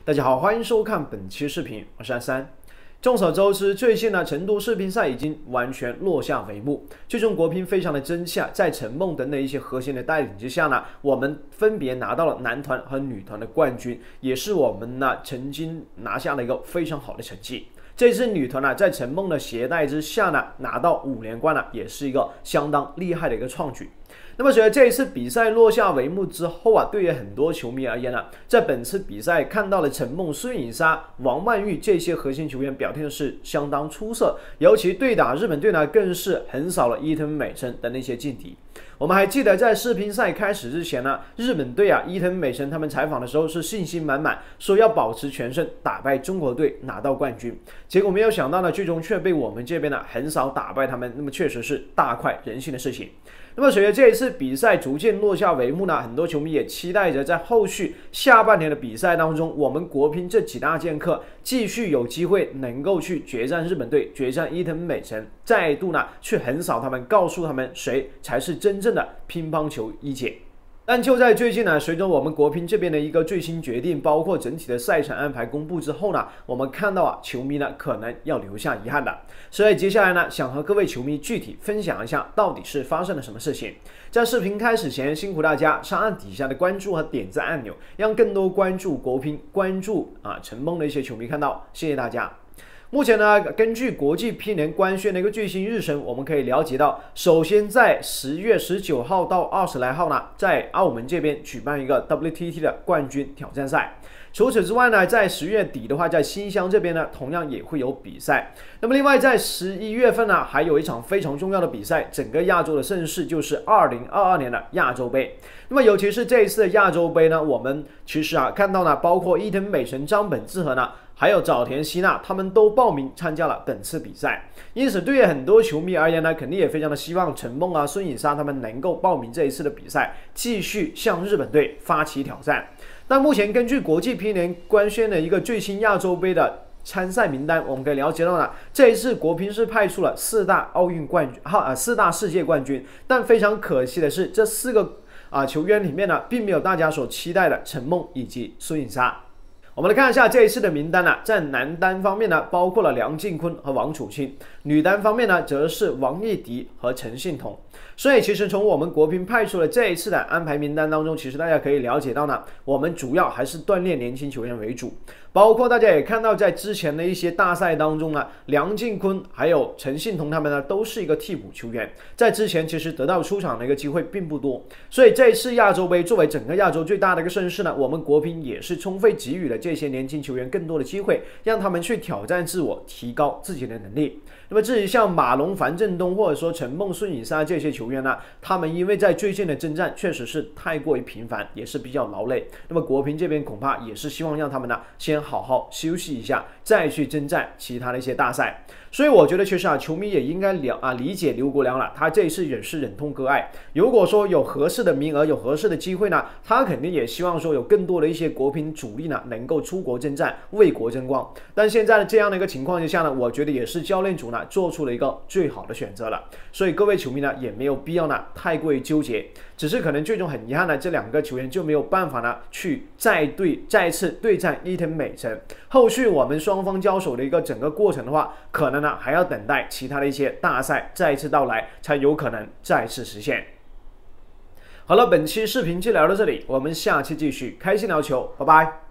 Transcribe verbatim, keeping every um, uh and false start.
大家好，欢迎收看本期视频，我是安三。众所周知，最近呢，成都世乒赛已经完全落下帷幕，最终国乒非常的争气啊，在陈梦等的一些核心的带领之下呢，我们分别拿到了男团和女团的冠军，也是我们呢曾经拿下了一个非常好的成绩。这次女团呢，在陈梦的携带之下呢，拿到五连冠呢，也是一个相当厉害的一个创举。那么随着这一次比赛落下帷幕之后啊，对于很多球迷而言呢，在本次比赛看到了陈梦、孙颖莎、王曼玉这些核心球员表现的是相当出色，尤其对打日本队呢，更是横扫了伊藤美诚的那些劲敌。我们还记得在世乒赛开始之前呢，日本队啊，伊藤美诚他们采访的时候是信心满满，说要保持全胜，打败中国队拿到冠军。结果没有想到呢，最终却被我们这边呢横扫打败他们，那么确实是大快人心的事情。那么随着这一次比赛逐渐落下帷幕呢，很多球迷也期待着在后续下半年的比赛当中，我们国乒这几大剑客继续有机会能够去决战日本队，决战伊藤美诚，再度呢去横扫他们，告诉他们谁才是真正的乒乓球一姐。但就在最近呢，随着我们国乒这边的一个最新决定，包括整体的赛程安排公布之后呢，我们看到啊，球迷呢可能要留下遗憾的。所以接下来呢，想和各位球迷具体分享一下，到底是发生了什么事情。在视频开始前，辛苦大家上按底下的关注和点赞按钮，让更多关注国乒、关注啊陈梦的一些球迷看到，谢谢大家。目前呢，根据国际乒联官宣的一个最新日程，我们可以了解到，首先在十月十九号到二十来号呢，在澳门这边举办一个 W T T 的冠军挑战赛。除此之外呢，在十月底的话，在新乡这边呢，同样也会有比赛。那么另外在十一月份呢，还有一场非常重要的比赛，整个亚洲的盛事就是二零二二年的亚洲杯。那么尤其是这一次的亚洲杯呢，我们其实啊看到呢，包括伊藤美诚、张本智和呢，还有早田希娜，他们都报名参加了本次比赛。因此，对于很多球迷而言呢，肯定也非常的希望陈梦啊、孙颖莎他们能够报名这一次的比赛，继续向日本队发起挑战。但目前根据国际乒联官宣的一个最新亚洲杯的参赛名单，我们可以了解到呢，这一次国乒是派出了四大奥运冠军，哈啊四大世界冠军。但非常可惜的是，这四个啊球员里面呢，并没有大家所期待的陈梦以及孙颖莎。我们来看一下这一次的名单呢，在男单方面呢，包括了梁靖昆和王楚钦；女单方面呢，则是王艺迪和陈幸同。所以，其实从我们国乒派出的这一次的安排名单当中，其实大家可以了解到呢，我们主要还是锻炼年轻球员为主。包括大家也看到，在之前的一些大赛当中呢，梁靖昆还有陈幸同他们呢，都是一个替补球员，在之前其实得到出场的一个机会并不多。所以这一次亚洲杯作为整个亚洲最大的一个盛事呢，我们国乒也是充分给予了这些年轻球员更多的机会，让他们去挑战自我，提高自己的能力。那么至于像马龙、樊振东或者说陈梦、孙颖莎这些球员呢，他们因为在最近的征战确实是太过于频繁，也是比较劳累。那么国乒这边恐怕也是希望让他们呢先好好休息一下，再去征战其他的一些大赛。所以我觉得确实啊，球迷也应该了啊理解刘国梁了，他这一次也是忍痛割爱。如果说有合适的名额、有合适的机会呢，他肯定也希望说有更多的一些国乒主力呢能够出国征战，为国争光。但现在的这样的一个情况之下呢，我觉得也是教练组呢做出了一个最好的选择了。所以各位球迷呢也没有必要呢太过于纠结，只是可能最终很遗憾的，这两个球员就没有办法呢去再对再次对战伊藤美诚。后续我们双方交手的一个整个过程的话，可能呢还要等待其他的一些大赛再次到来，才有可能再次实现。好了，本期视频就聊到这里，我们下期继续开心聊球，拜拜。